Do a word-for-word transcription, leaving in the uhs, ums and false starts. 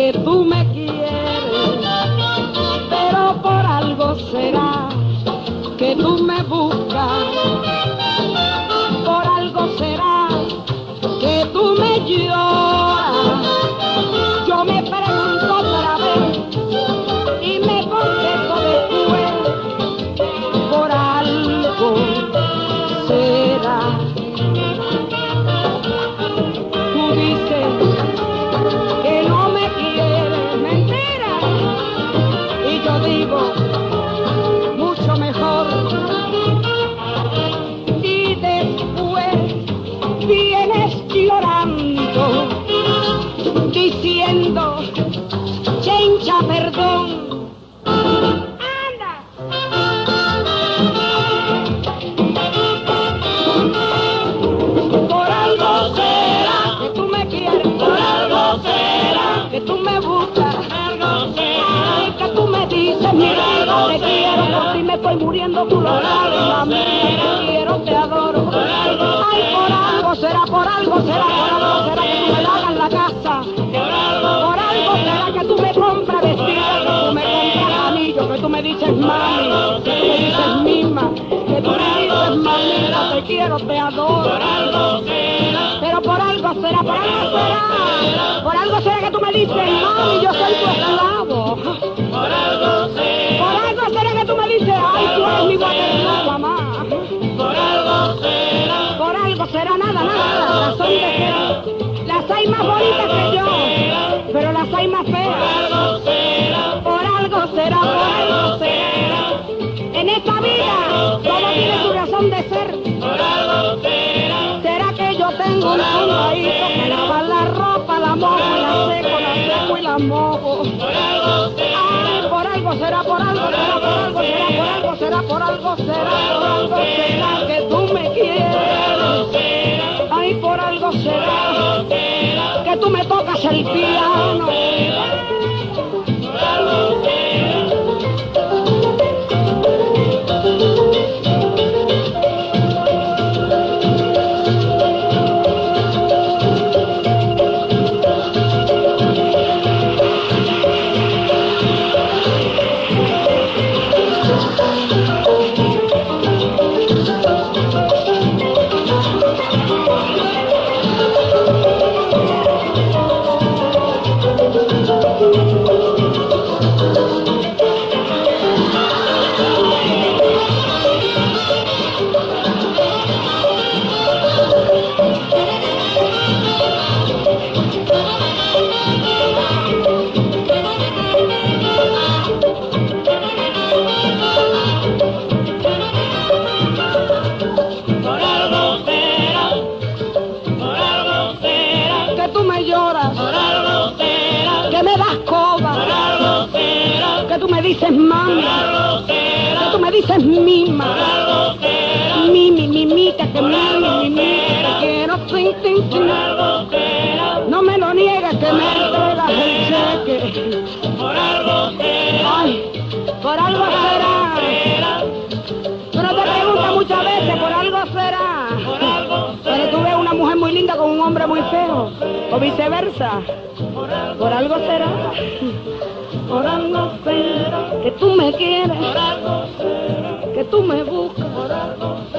que tú me quieres, pero por algo será que tú me buscas, por algo será que tú me lloras. Yo me pregunto otra vez y me contesto después, por algo será. Tú dices que no me quieres, mentira, y yo digo mucho mejor. Y después vienes llorando, diciendo, chencha, perdón. ¡Anda! Por algo será que tú me quieres, por algo será que tú me buscas, por algo será que tú me dices, mira, no te quiero, por ti me estoy muriendo, tú lo sabes, mami, te quiero, te adoro. Ay, por algo será, por algo será, por algo será que tú me lavas la casa, por algo será que tú me compras vestido, que tú me compras anillos, que tú me dices mami, que tú me dices mima, que tú me dices mamita, te quiero, te adoro. Pero por algo será, por algo será, por algo será que tú me dices mami, yo soy tu esclavo. Por algo será, por algo será que tú me dices, ay, tú eres mi Waterloo, mamá. Por algo será, por algo será, nada, nada, nada, razón de que las hay más bonitas que yo, pero las hay más feas. Por algo será, por algo será. En esta vida todo tiene su razón de ser. Será que yo tengo un soldadito que lava la ropa, la mojo y la seco, la seco y la mojo. Ay, por algo será, por algo será, por algo será, por algo será, por algo será, por algo será que tú me quieres. Ay, por algo será que tú me tocas el piano. Dices mami, que tú me dices mima, mimi, mimita, que mimi, mimita, quiero tin, tin, tin. No me lo niegas que me entregas el cheque. Ay, por algo será. Pero te pregunto muchas veces, por algo será. Pero tú ves una mujer muy linda con un hombre muy feo, o viceversa. Por algo será. Por algo será que tú me quieres, que tú me buscas,